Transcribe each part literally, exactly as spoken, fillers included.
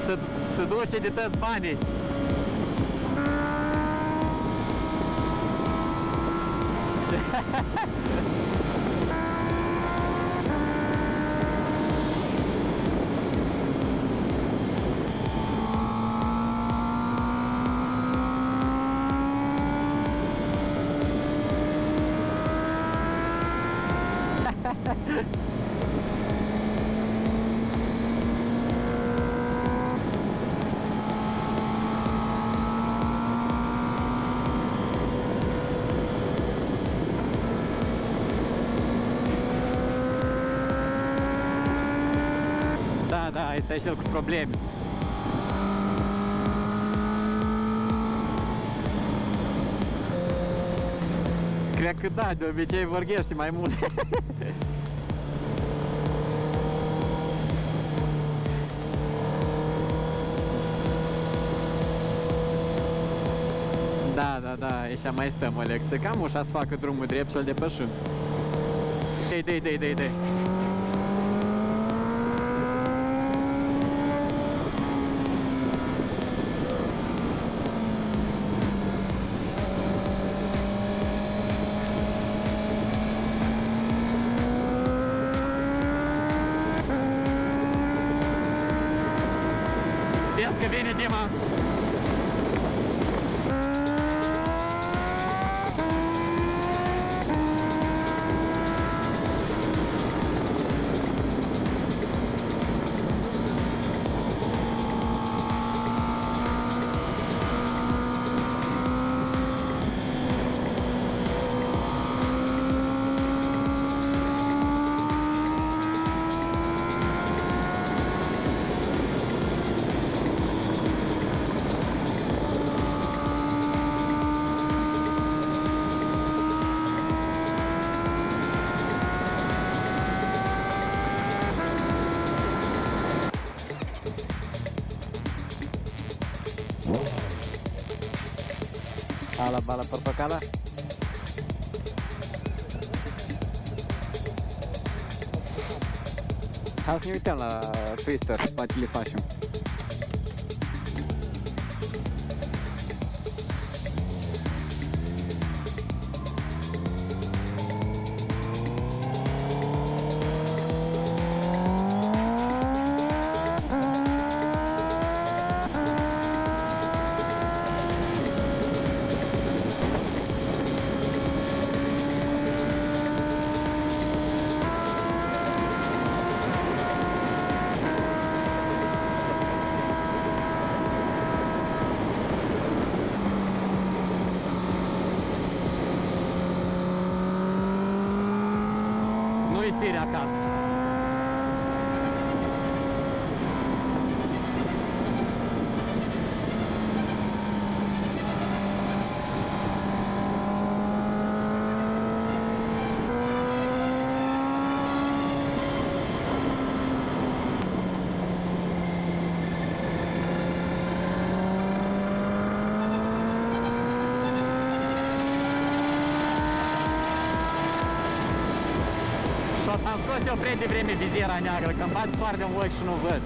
Să, să duce de toți banii. Da, da, este cel cu probleme. Cred că da, de obicei vorbește mai mult. Da, da, da, așa mai stăm o lecție. Cam ușa să facă drumul drept și-l depășim. Dei, dei, dei, dei, dei. Vezi că vine Dima. Ala bala portocala. Hai să ne uităm la Twister, poate le facem. Nu-i fire acasă. Am scos eu prea devreme viziera neagră, că îmi bat foarte în ochi și nu văd.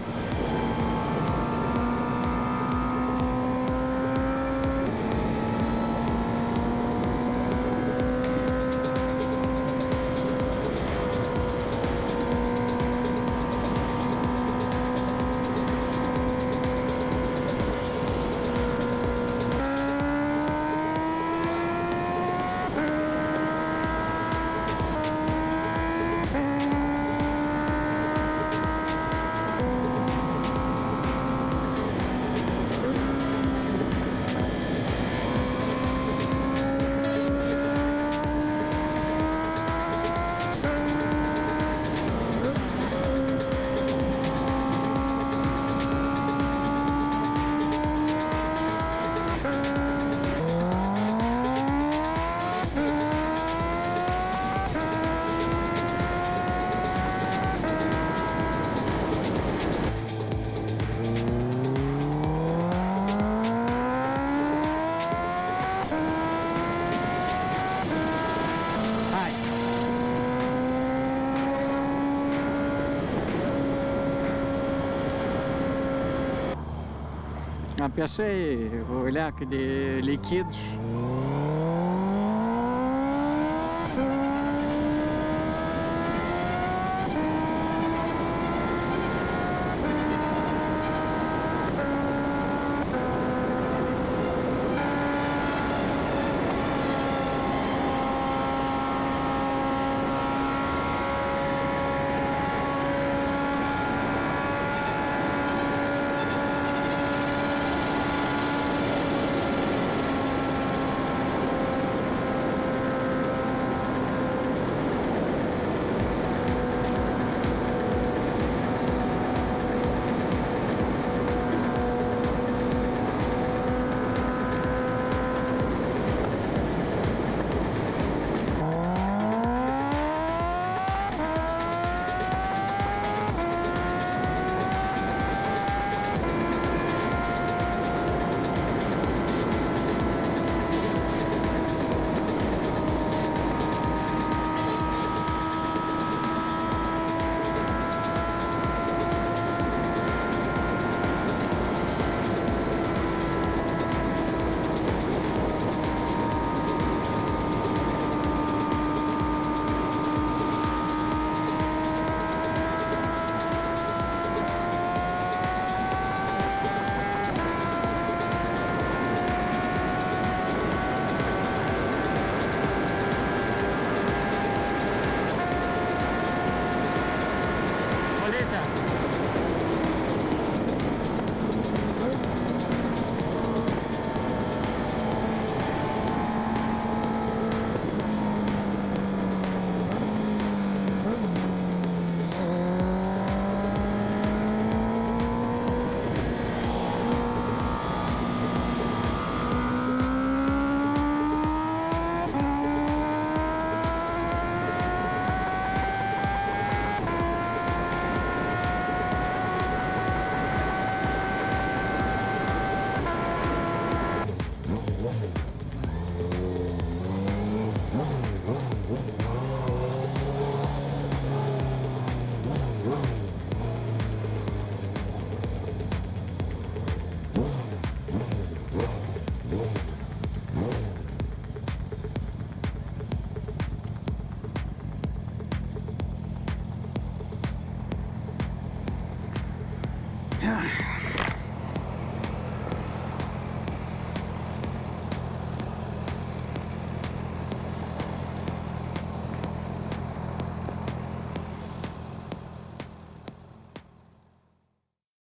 Pe așa e, o leacă de lichid și...